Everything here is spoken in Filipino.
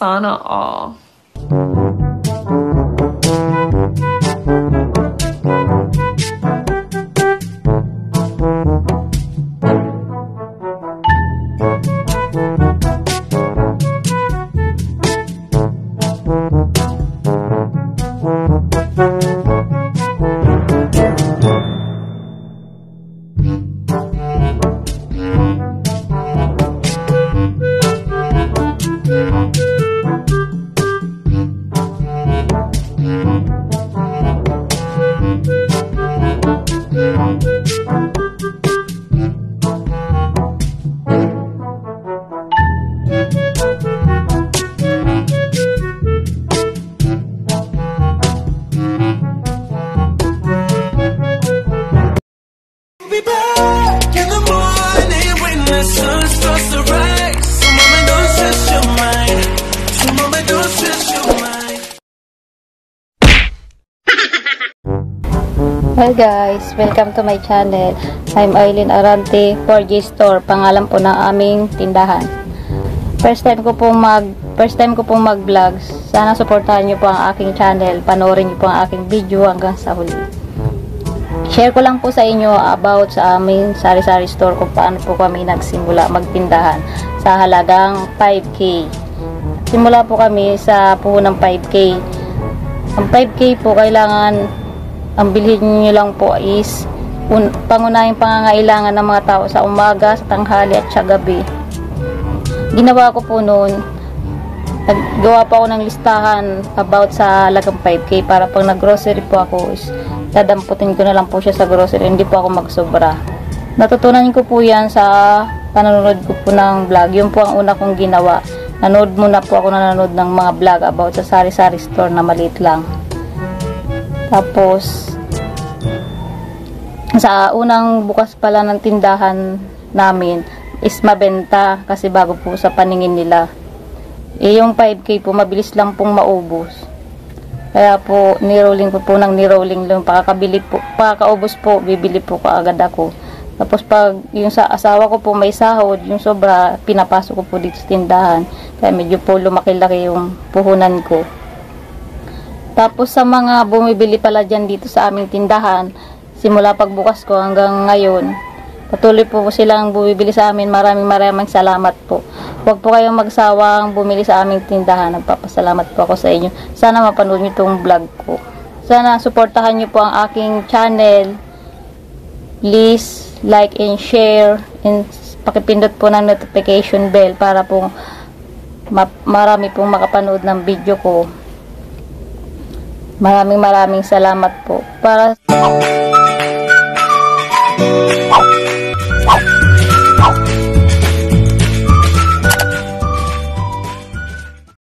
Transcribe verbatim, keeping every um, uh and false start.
Sana all. Hi guys, welcome to my channel. I'm Ailenearante four G Store, pangalan po ng aming tindahan. First time ko pong mag first time ko pong mag-vlog. Sana suportahan niyo po ang aking channel, panoorin niyo po ang aking video hanggang sa huli. Share ko lang po sa inyo about sa aming sari-sari store kung paano po kami nagsimula magtindahan sa halagang five K. Simula po kami sa puhunan five K. Ang five K po kailangan ang bilhin niyo lang po is un, pangunahing pangangailangan ng mga tao sa umaga, sa tanghali at sa gabi. Ginawa ko po noon, naggawa pa ako ng listahan about sa halagang five K para pag nag-grocery po ako is dadamputin ko na lang po siya sa grocery, hindi po ako magsobra. Natutunan ko po yan sa panonood ko po ng vlog. Yun po ang una kong ginawa. Nanood muna po ako nanonood ng mga vlog about sa sari-sari store na maliit lang. Tapos sa unang bukas pala ng tindahan namin is mabenta kasi bago po sa paningin nila. Eh yung five K po mabilis lang pong maubos. Kaya po nirolling po po ng nirolling lang, pakakabili po, pakakaubos po, bibili po kaagad ako. Tapos pag yung sa asawa ko po may sahod, yung sobra pinapasok ko po dito sa tindahan. Kaya medyo po lumaki-laki yung puhunan ko. Tapos sa mga bumibili pala dyan dito sa aming tindahan, simula pagbukas ko hanggang ngayon, patuloy po silang bumibili sa amin. Maraming maraming salamat po. Huwag po kayong magsawang bumili sa aming tindahan. Nagpapasalamat po ako sa inyo. Sana mapanood nyo itong vlog ko. Sana suportahan nyo po ang aking channel. Please like and share. And pakipindot po ng notification bell para po ma marami pong makapanood ng video ko. Maraming maraming salamat po. Para